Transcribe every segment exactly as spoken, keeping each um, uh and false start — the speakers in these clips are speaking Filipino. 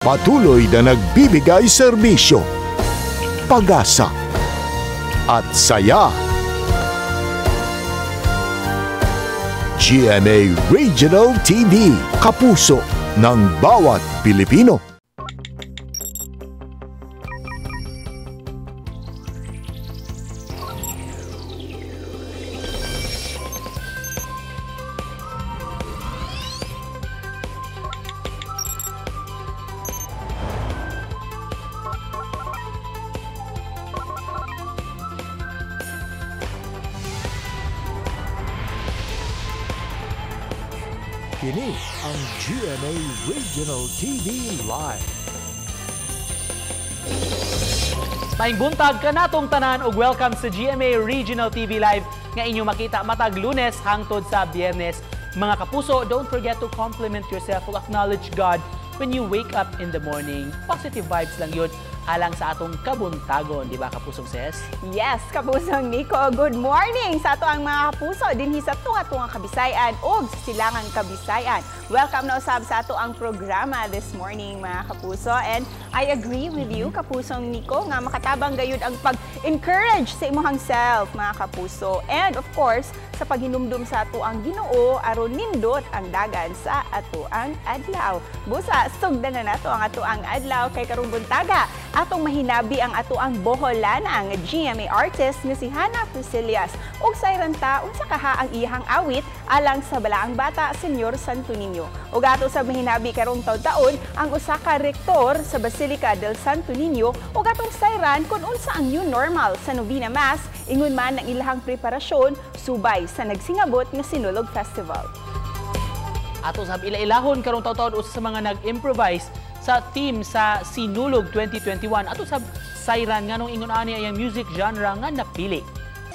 Patuloy na nagbibigay serbisyo, pag-asa at saya. G M A Regional T V, kapuso ng bawat Pilipino. Kini ang G M A Regional T V Live. Maayong buntag ka natong tanan ug welcome sa G M A Regional T V Live nga inyo makita matag Lunes hangtod sa Biyernes. Mga kapuso, don't forget to compliment yourself ug acknowledge God when you wake up in the morning. Positive vibes lang yun alang sa atong kabuntagon, di ba kapusong Ses? Yes, kapusong Nico. Good morning sa ato ang mga kapuso dinhi sa tunga-tungang Kabisayan ug sa silangang Kabisayan. Welcome na usab sa ato ang programa this morning, mga kapuso. And I agree with you, kapusong Nico, nga makatabang gayud ang pag-encourage sa imuhang self, mga kapuso. And of course, sa paghinumdum sa ato ang Ginoo aron nindot ang dagan sa ato ang adlaw. Busa, sugdan na nato ang ato ang adlaw kay karong buntaga. Atong mahinabi ang ato ang Boholanang G M A artist nga si Hannah Priscillas ug sayranta unsa kaha ang iyang awit alang sa balaang bata Senyor Santo Niño. Ug ato sa mahinabi karong taon-taon ang usa ka rektor sa Basilica del Santo Niño ug atong sayran kung unsa ang new normal sa Novena Mass ingon man ang ilahang preparasyon subay sa nagsingabot nga Sinulog Festival. Ato sa ila-ilahon karong taon-taon usa sa mga nag-improvise sa team sa Sinulog twenty twenty-one ato sa sayran nganong ingon ani ang music genre nga napili.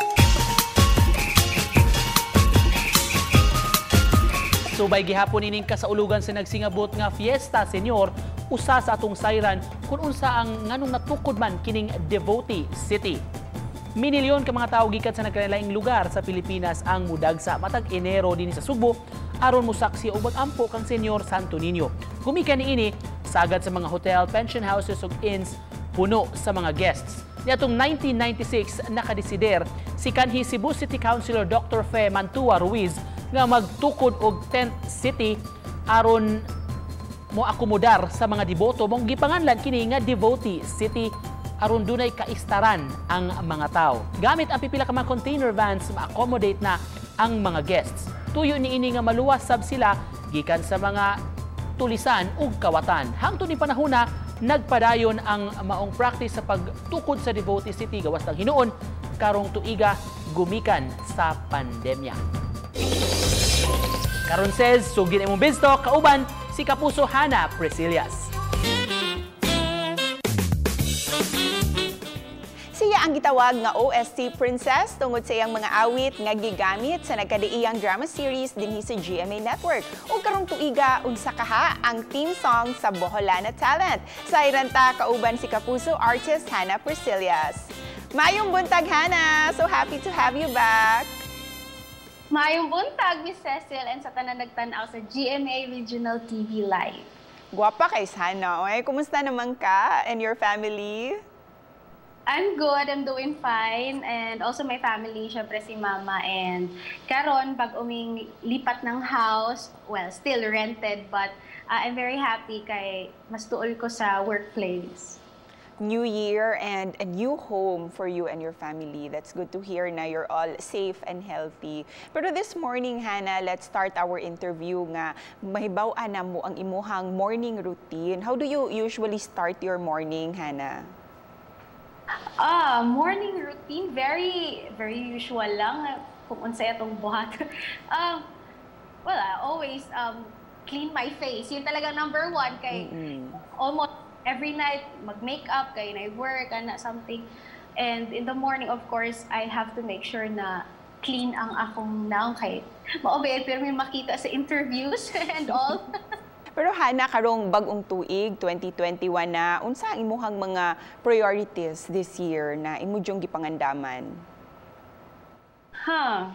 Subay gihapon ining kasaulugan sa nagsingabot nga Fiesta Senyor usa sa atong sayran kung unsa ang nganong natukod man kining Devotee City. Minilyon ka mga tawo gikan sa nagkalaing lugar sa Pilipinas ang mudagsa matag Enero dinhi sa Cebu aron mosaksi og mag-ampo kang Senyor Santo Niño. Gumikan niini sagad sa mga hotel, pension houses ug inns puno sa mga guests. Niadtong nineteen ninety-six nakadesider si kanhi Cebu City Councilor Doctor Fe Mantua Ruiz nga magtukod og tent city aron mo akomodar sa mga deboto mong gipanganlan kini nga Devotee City aron dunay kaistaran ang mga tao. Gamit ang pipila ka mga container vans ma-accommodate na ang mga guests. Tuyo niini nga maluwas sab sila gikan sa mga tulisan ug kawatan. Hangtod ni panahona nagpadayon ang maong practice sa pagtukod sa Devotee City gawas ng hinuon karong tuiga gumikan sa pandemya. Karon says sugin imong bizto kauban si kapuso Hannah Priscillas. Siya ang gitawag nga O S T Princess tungod sa iyang mga awit nga gigamit sa nagkadiiyang drama series dinhi sa G M A Network. Ug karong tuiga unsa kaha ang theme song sa Boholana Talent. Sa iranta kauban si kapuso artist Hannah Priscillas. Mayong buntag, Hannah! So happy to have you back! Mayong buntag, Miss Cecil, and sa tanan nagtanaw sa G M A Regional T V Live. Guwapa kay Hannah. Okay? Kumusta naman ka and your family? I'm good, I'm doing fine, and also my family, syempre si Mama, and karon pag uming lipat ng house, well, still rented, but uh, I'm very happy kay mas tuol ko sa workplace. New year and a new home for you and your family. That's good to hear na you're all safe and healthy. Pero this morning, Hannah, let's start our interview nga mahibaw-an na mo ang imuhang morning routine. How do you usually start your morning, Hannah? Ah, morning routine, very, very usual lang kung unsay atong buhat. um, well, I always um, clean my face. Yun talaga number one kay mm-hmm. almost every night mag-makeup, kay na-work, na something. And in the morning, of course, I have to make sure na clean ang akong naong kay maobey, pero may makita sa interviews and all. Pero Hannah, karong bagong tuig, twenty twenty-one na, unsa ang imuhang mga priorities this year na imo dyong gipangandaman? Huh.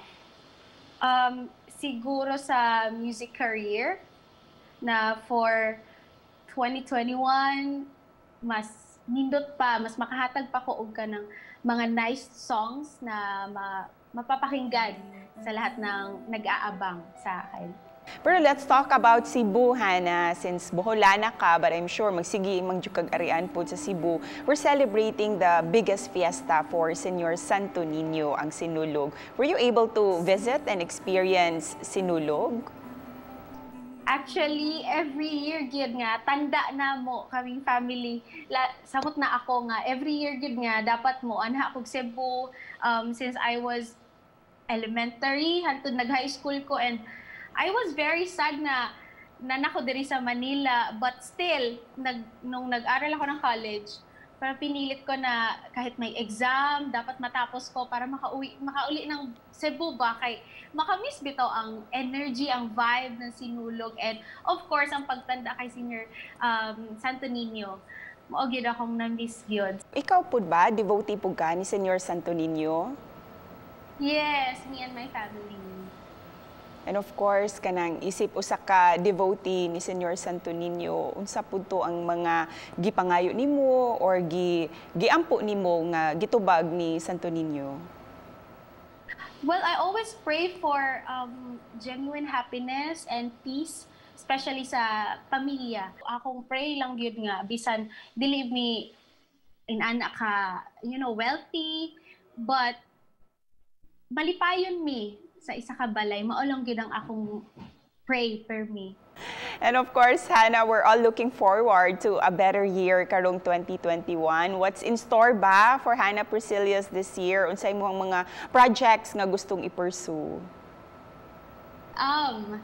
Um, siguro sa music career na for twenty twenty-one, mas nindot pa, mas makahatag pa ko og ka ng mga nice songs na ma mapapakinggan sa lahat ng nag-aabang sa akin. Pero let's talk about Cebu, Hana. Since Boholana ka, but I'm sure magsigi mangjukag arian po sa Cebu, we're celebrating the biggest fiesta for Senior Santo Niño, ang Sinulog. Were you able to visit and experience Sinulog? Actually, every year gid nga tanda na mo kaming family. La, samot na ako nga every year gid nga dapat mo anha kog Cebu um, since I was elementary hangtod nag-high school ko, and I was very sad na nanako diri sa Manila, but still nag nung nag-aral ako ng college, para pinilit ko na kahit may exam dapat matapos ko para makauwi makauli ng Cebu ba kay makamiss bitaw ang energy, ang vibe ng Sinulog, and of course ang pagtanda kay Senior um, Santo Niño. Mao gyud akong na-miss gyud. Ikaw pud ba devotee pud ka ni Senior Santo Niño? Yes, me and my family. And of course, kanang isip usa ka devotee ni Senior Santo Niño, unsa pud to ang mga gipangayo nimo or gi giampo nimo nga gitubag ni Santo Niño? Well, I always pray for um, genuine happiness and peace, especially sa pamilya. Akong pray lang gyud nga bisan dili mi inana ka, you know, wealthy, but malipayon mi sa isa ka balay, maolong gyud ang akong pray per me. And of course, Hannah, we're all looking forward to a better year karong twenty twenty-one. What's in store ba for Hannah Priscillas this year? Unsay imong mga projects nga gustong i-pursue? Um,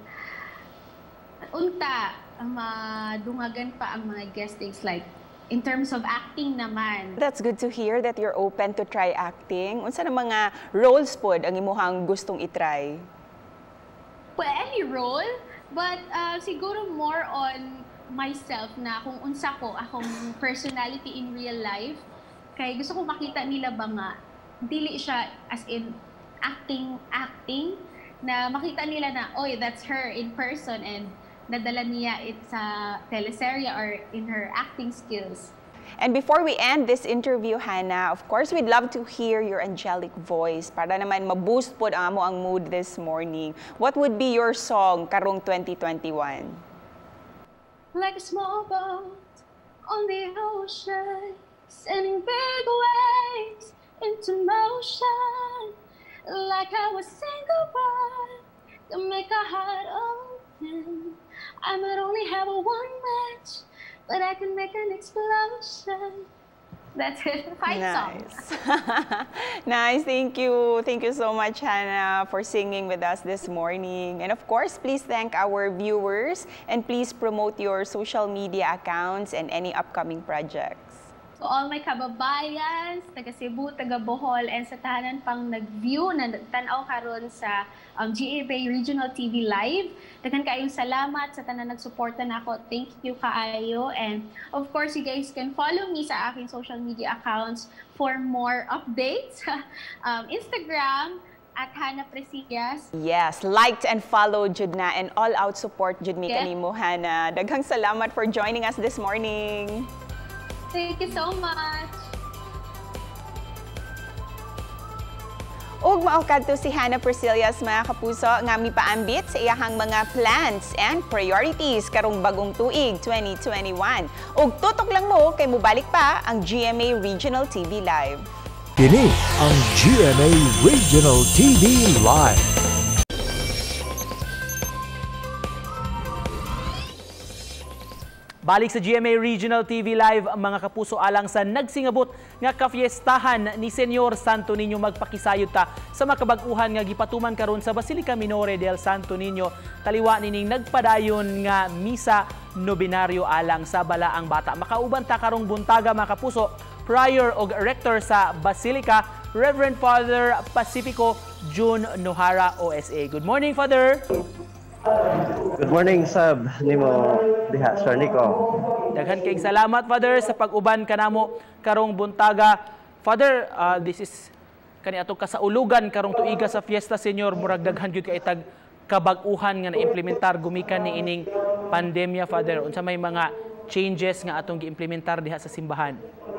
unta, madungagan pa ang mga guestings like in terms of acting naman. That's good to hear that you're open to try acting. Unsa na mga roles pod ang imuhang gustong i-try? Well, any role, but uh, siguro more on myself na kung unsa ko, akong personality in real life. Kaya gusto ko makita nila ba nga, dili siya as in acting, acting, na makita nila na, oy, that's her in person, and nadala niya it sa teleserye or in her acting skills. And before we end this interview, Hannah, of course, we'd love to hear your angelic voice para naman ma-boost po ang amo ang mood this morning. What would be your song karong twenty twenty-one? Like a small boat on the ocean, sending big waves into motion. Like I was single one to make a heart open. I might only have a one match, but I can make an explosion. That's it. Fight Nice. song. Nice. Thank you. Thank you so much, Hannah, for singing with us this morning. And of course, please thank our viewers and please promote your social media accounts and any upcoming projects. To all my kababayans, taga Cebu, taga Bohol, and sa tahanan pang nag-view na tanaw karon sa um, G M A Regional T V Live. Daghan kayong salamat sa tanan nagsuporta na ako. Thank you kaayo. And of course, you guys can follow me sa aking social media accounts for more updates. um, Instagram, at Hannah Priscillas. Yes, liked and followed jud na and all-out support jud mi Yeah. kanimo, Hannah. Daghang salamat for joining us this morning. Thank you so much. Ug mao kadto si Hannah Priscillas, mga kapuso, nga mipaambit sa iyahang mga plans and priorities karong bagong tuig twenty twenty-one. Ug tutok lang mo kay mobalik pa ang G M A Regional T V Live. Kini ang G M A Regional T V Live. Balik sa G M A Regional T V Live, mga kapuso, alang sa nagsingabot nga kafiestahan ni Senior Santo Niño, magpakisayod ta sa makabag-uhan nga gipatuman karon sa Basilica Minore del Santo Niño. Taliwa nining nagpadayon nga misa nobinaryo alang sa balaang bata. Makauban ta karong buntaga, mga kapuso, prior o rector sa Basilica, Reverend Father Pacifico June Nohara O S A. Good morning, Father. Good morning, Sab. Nimo diha, Sir Nico. Daghan kayong salamat, Father, sa pag-uban kanamo karong buntaga. Father, uh, this is kani atong kasaulugan karong tuiga sa Fiesta Senior. Murag daghan gyud kay itag kabag-uhan nga na-implementar gumikan ni ining pandemya, Father. Unsa may mga changes nga atong gi-implementar diha sa simbahan?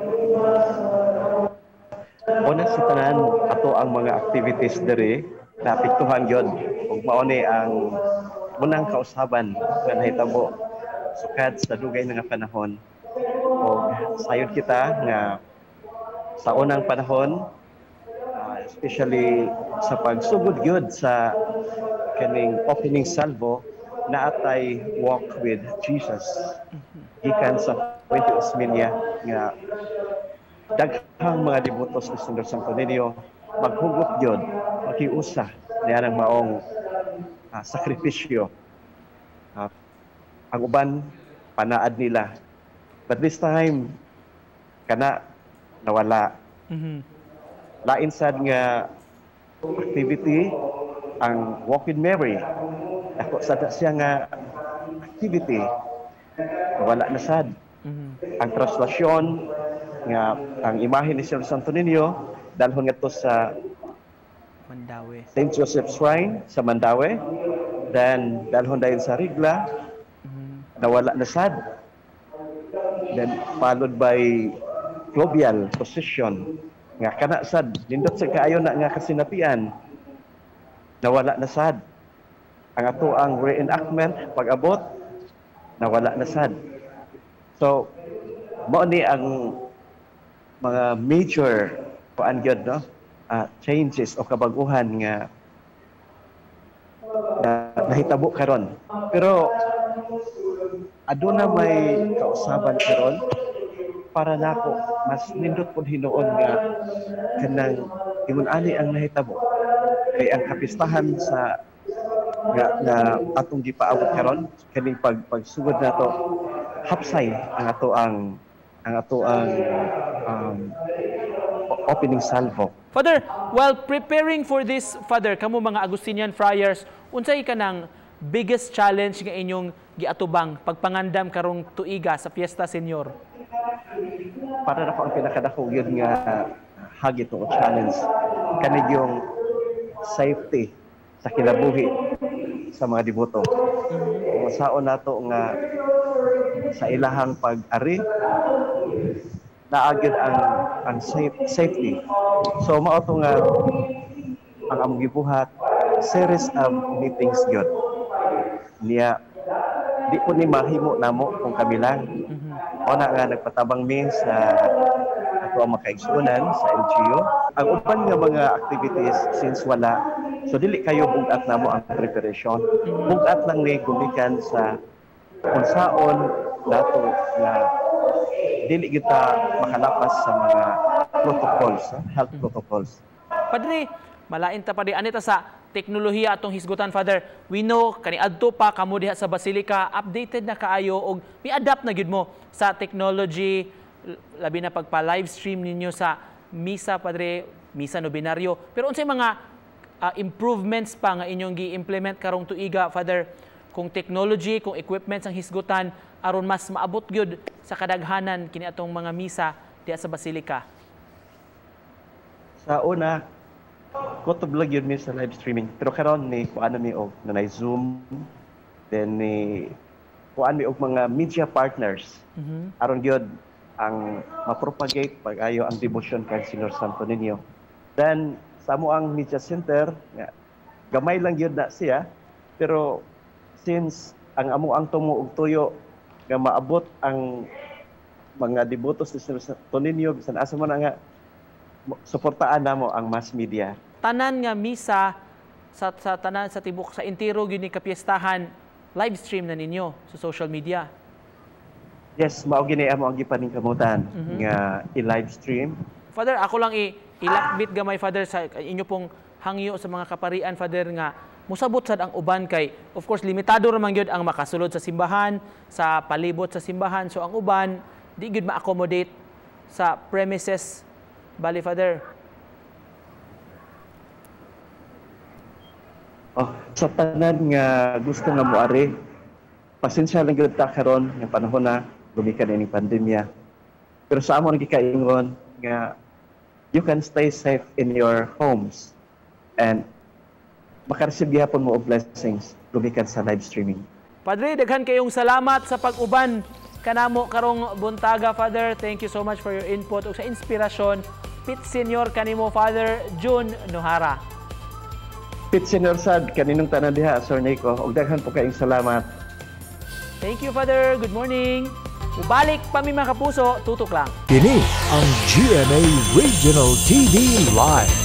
Una si tanan ato ang mga activities diri naapektuhan gyud ug mao ni ang unang kausaban nga nahitabo sukad sa dugay nga panahon. O sayod kita nga sa unang panahon, uh, especially sa pagsugod gyud sa kaning opening salvo na atay walk with Jesus. Gikan sa twenty Osmeña nga daghang mga devotos ni Senyor Santo Niño maghugot gyud makiusa niya ng maong uh, sakripisyo. Uh, ang uban panaad nila. But this time kana nawala. Mm-hmm. Lain sad nga activity ang Walk with Mary. Ako sad siya nga activity wala na sad. Mm-hmm. Ang translasyon nga ang imahe ni Senyor Santo Niño dalhon ngadto sa Mandaue. Saint Joseph Shrine sa Mandaue. Then dalhon dayon sa Rigla. Mm-hmm. Nawala na sad. Then followed by Globial Procession nga kana sad nindot sa kaayo na nga kasinapian nawala na sad. Ang ato ang reenactment pag-abot nawala na sad. So mao ni ang mga major kuan gyud no uh, changes o kabaguhan nga na nahitabo karon. Pero aduna may kausaban karon para nako mas nindot pud hinuon nga kanang ingon ani ang nahitabo kay ang kapistahan sa nga, nga atong gipaabot karon kaning pag pagsugod nato hapsay ang ato ang ang ato ang um, opening salvo. Father, while preparing for this, Father, kamo mga Agustinian friars, unsay kanang biggest challenge nga inyong giatubang pagpangandam karong tuiga sa Fiesta Senior? Para na ko ang pinakadako yun nga hagit o challenge kanig yung safety sa kinabuhi sa mga deboto. Mm-hmm. Masaon nato nga sa ilahang pag-ari naagid ang ang safe, safety. So mao to nga ang among gibuhat series of meetings gyud. Niya di ko ni mahimo namo kung kami lang. Mm-hmm. Una nga nagpatabang mi sa ato ang makaigsunan sa L G U. Ang uban nga mga activities since wala, so dili kayo bugat namo ang preparation. Mm-hmm. Bugat lang ni gumikan sa kung saon nato nga dili kita makalapas sa mga protocols, health protocols. Padre, malain ta pa di anita sa teknolohiya atong hisgutan, Father. We know kaniadto pa kamo diha sa Basilica, updated na kaayo og mi-adapt na gyud mo sa technology labi na pagpa-live stream ninyo sa misa, Padre, misa nobinaryo. Pero unsay mga uh, improvements pa nga inyong gi-implement karong tuiga, Father, kung technology, kung equipments ang hisgutan aron mas maabot gyud sa kadaghanan kini atong mga misa diha sa Basilica? Sa una, kutob lang yun mi sa live streaming. Pero karon ni kuan mi og nanay Zoom, then ni kuan mi og mga media partners. Mm-hmm. Aron gyud ang mapropagate pag-ayo ang devotion kay Senyor Santo Niño. Then sa amo ang media center, nga, gamay lang yun na siya, pero since ang amo ang tumo og tuyo nga maabot ang mga devotos ni Senyor Santo Niño bisan asa man nga suportaan namo ang mass media. Tanan nga misa sa, sa tanan sa tibok sa entero gyud ni kapiestahan live stream na ninyo sa social media. Yes, mao gini amo ang gipaningkamutan mm-hmm. nga i-live stream. Father, ako lang i ilakbit gamay, Father, sa inyo pong hangyo sa mga kaparian, Father, nga musabot sad ang uban kay of course limitado ra man gyud ang makasulod sa simbahan, sa palibot sa simbahan, so ang uban di gyud ma-accommodate sa premises. Bali, Father. Oh, sa tanan nga gusto nga moari, pasensya lang gyud ta karon nga panahon na gumikan ini pandemya. Pero sa amon gikaingon nga you can stay safe in your homes and makareceive gyapon mo og blessings gumikan sa live streaming. Padre, daghan kayong salamat sa pag-uban kanamo karong buntaga, Father. Thank you so much for your input ug sa inspirasyon. Pit Senior kanimo, Father June Nohara. Pit Senior sad kaninong tanan diha, Sir Nico. Ug daghan po kayong salamat. Thank you, Father. Good morning. Ubalik pa mi mga kapuso, tutok lang. Kini ang G M A Regional T V Live.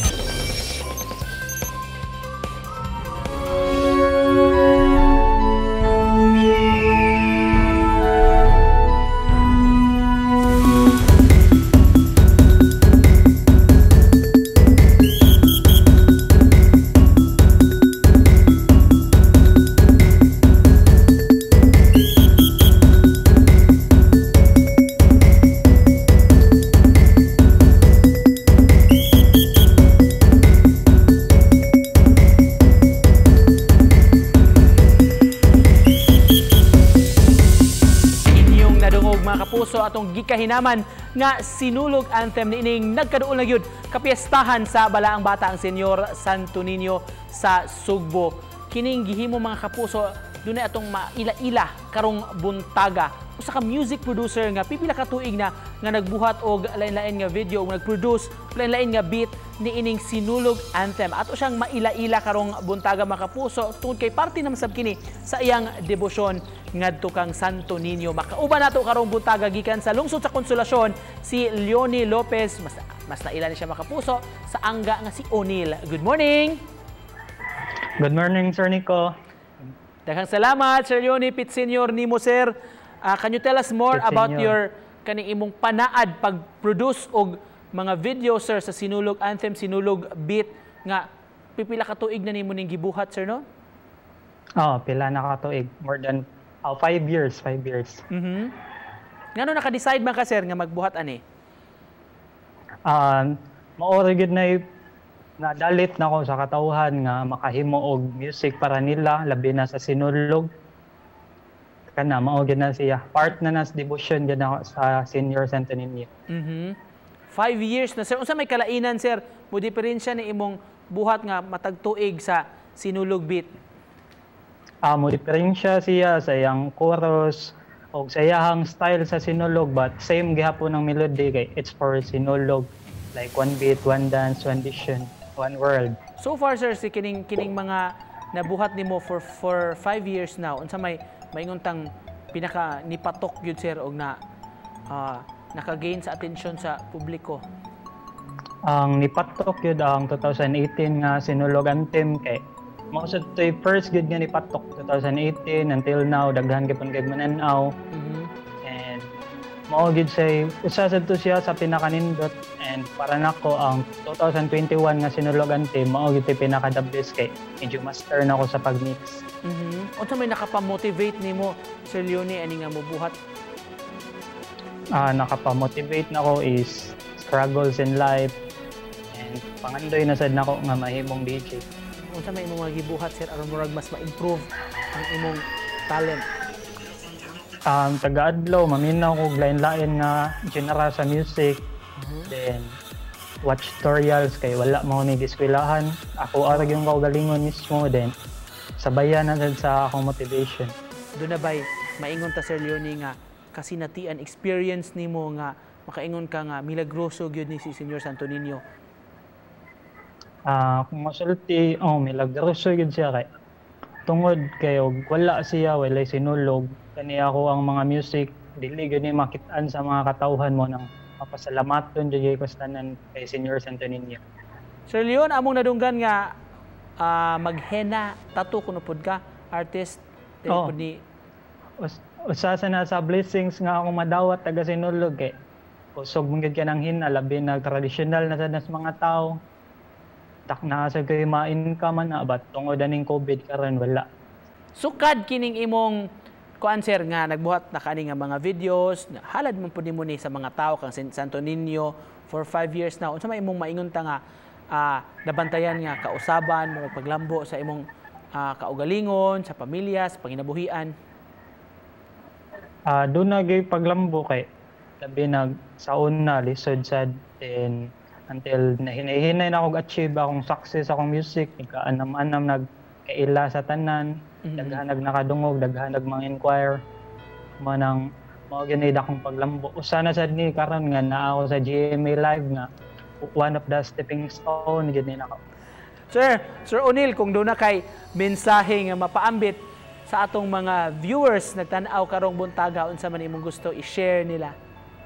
So atong gikahinaman nga sinulog anthem niining nagkaduol na gyud kapiestahan sa Balaang Bata ang Senyor Santo Niño sa Sugbo. Kining gihimo mga kapuso dunay atong maila-ila karong buntaga. Usa ka music producer nga pipila ka tuig na nga nagbuhat og lain-lain nga video ug nagproduce lain-lain nga beat niining sinulog anthem. Ato siyang maila-ila karong buntaga mga kapuso tungod kay parte naman sab kini sa iyang debosyon ngadto kang Santo Niño. Makauban nato karong buntaga gikan sa lungsod sa Konsolasyon si Leonie Lopez, mas mas naila ni siya mga kapuso sa angga nga si O'Neil. Good morning. Good morning, Sir Nico. Daghang salamat, Sir Leonie. Pit Senior nimo, sir. Uh, can you tell us more Pit about Senior. your kaning imong panaad pag-produce og mga video, sir, sa sinulog anthem, sinulog beat nga pipila ka tuig na nimo ning gibuhat, sir, no? Oh, pila na ka tuig. More than oh, five years, five years. Mhm. Ngano naka-decide man ka, sir, nga magbuhat ani? Um, maori gid na nadalit na ko sa katawhan nga makahimo og music para nila labi na sa sinulog. Kana mao gid na siya. Part na nas devotion gid na sa Senior Santo Niño. Mhm. Five years na, sir. Unsa may kalainan, sir? Mo diferensya ni imong buhat nga matag tuig sa sinulog beat? Ah, mo diferensya siya sa iyang chorus o sa iyang style sa sinulog but same gihapon ang melody kay it's for sinulog like one beat, one dance, one vision, one world. So far, sir, si kining kining mga nabuhat nimo for for five years now. Unsa may maingon tang pinaka nipatok gyud, sir, og na uh, naka-gain sa atensyon sa publiko? Ang nipatok yun ang two thousand eighteen nga sinulog anthem kay mao sa toy first gud nga nipatok two thousand eighteen until now daghan gyud kay mananaw. Mhm. And mao gid say usa sad to siya sa pinakanindot and para nako ang two thousand twenty-one nga sinulog anthem mao gid pinaka the best kay medyo master nako sa pagmix. Mhm. Unsa may nakapa-motivate nimo, Sir Leonie, ani nga mobuhat? Ah, nakapa-motivate nako is struggles in life and pangandoy na sad nako nga mahimong D J. Unsa may imong mga gibuhat, sir, aron murag mas ma-improve ang imong talent? Um, taga-adlaw, maminaw ko lain-lain nga genre sa music. Mhm. Then, watch tutorials kay wala mo ni giskwelahan. Ako arag yung kaugalingon mismo. Then, sabayan na sad sa akong motivation. Doon na ba'y maingon ta, Sir Leonie, nga kasinatian experience nimo nga makaingon ka nga milagroso gyud ni si Senyor Santo Niño? Ah, kung masulti, oh, milagroso yun siya kay tungod kayo wala siya walay sinulog kani ako ang mga music dili gyud ni makit-an sa mga katawhan mo nang mapasalamaton jud ko sa tanan kay Senyor Santo Niño. Sir Leon, among nadunggan nga ah, maghena tattoo kuno pod ka artist dili Oo. pod ni Us usa sa nasa blessings nga ako madawat taga sinulog kay usog mong gyud ka ng hina labi na traditional na sa nas mga tao. Tak na sa kay ma-income na but tungod aning COVID karon wala. sukad kining imong kuan, sir, nga nagbuhat na kani nga mga videos na halad man pud nimo ni sa mga tao kang Santo Niño for five years now. Unsa may imong maingon ta nga ah, nabantayan nga kausaban mo paglambo sa imong ah, kaugalingon sa pamilya, sa panginabuhian? Ah, doon na gay paglambo kay labi nag sa una lisod sad then until nahinay-hinay na akong achieve akong success akong music ikaanam-anam nagkaila sa tanan. Mhm. Daghan nag nakadungog, daghan nag mga inquire manang Mao gani akong paglambo. Usa na sad ni karon nga naa ako sa G M A Live nga one of the stepping stone gani nako. Sir, Sir O'Neil, kung doon na kay mensahe nga mapaambit sa atong mga viewers nagtan-aw karong buntaga unsa man imong gusto i-share nila?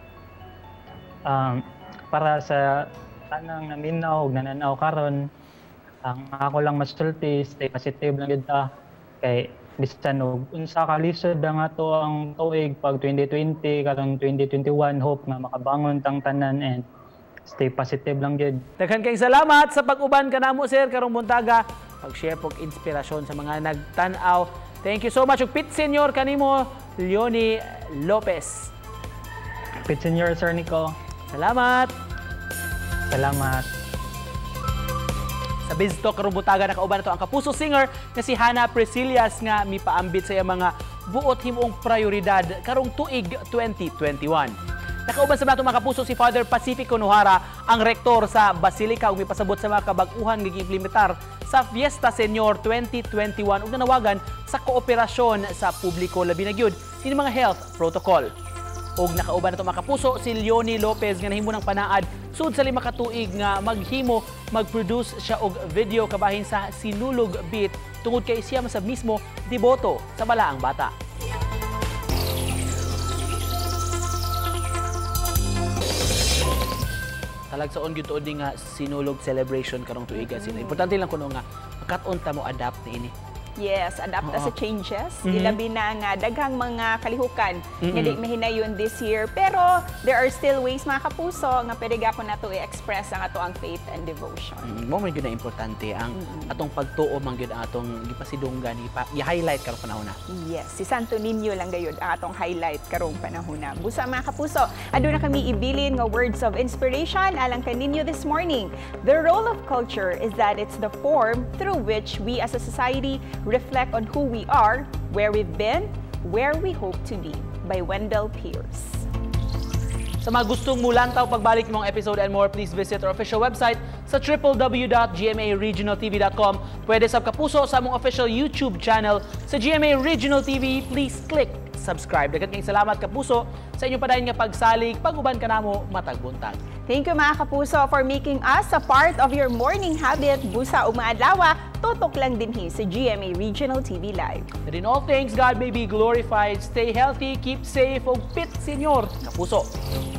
Um, para sa tanang naminaw ug nananaw karon, ang ako lang masulti, stay positive lang gid ta kay bisan og unsa ka lisod ang ato ang tuig pag twenty twenty karong twenty twenty-one, hope nga makabangon tang tanan and stay positive lang gid. Daghan kayong salamat sa pag-uban kanamo sir karong buntaga, pag-share pog inspirasyon sa mga nagtan-aw. Thank you so much ug pit senior kanimo Leonie Lopez. Pit senior Sir Nico. Salamat. Salamat. Sa Biztalk karong buntaga nakauban nato ang kapuso singer nga si Hana Priscillas nga mipaambit sa iyang mga buot himong prioridad karong tuig twenty twenty-one. Nakauban sa nato mga kapuso si Father Pacifico Nohara, ang rektor sa Basilica ug mipasabot sa mga kabag-uhan nga giimplementar sa Fiesta Senior twenty twenty-one ug nanawagan sa kooperasyon sa publiko labi na gyud kini mga health protocol. Og nakauban nato mga kapuso si Leonie Lopez nga nahimo ng panaad sud sa lima ka tuig nga maghimo mag-produce siya og video kabahin sa Sinulog Beat tungod kay siya masab mismo deboto sa balaang bata. Talagsaon gyud tuod nga Sinulog celebration karong tuiga sino. Importante lang kuno nga makat-on ta mo adapt niini. Yes, adapt Oo. sa changes. Mhm. Ilabi na nga daghang mga kalihukan Mhm. nga di mahinayon this year. Pero there are still ways mga kapuso nga pwede gapon nato i-express ang ato ang faith and devotion. Mm, mo man gyud na importante ang Mm-mm. atong pagtuo man gyud ang atong gipasidunggan ipa i-highlight karong panahon na. Yes, si Santo Niño lang gayud ang atong highlight karong panahon na. Busa mga kapuso, aduna kami ibilin nga words of inspiration alang kay ninyo this morning. The role of culture is that it's the form through which we as a society reflect on who we are, where we've been, where we hope to be. By Wendell Pierce. Sa mga gustong mulantaw pagbalik mong episode and more, please visit our official website sa w w w dot g m a regional t v dot com. Pwede sab kapuso sa among official YouTube channel sa G M A Regional T V. Please click subscribe. Daghang kayong salamat kapuso sa inyong padayon nga pagsalig, pag-uban kanamo matag buntag. Thank you mga kapuso for making us a part of your morning habit. Busa ug maadlaw, tutok lang dinhi sa G M A Regional T V Live. And in all things, God may be glorified. Stay healthy, keep safe, ug pit senyor kapuso.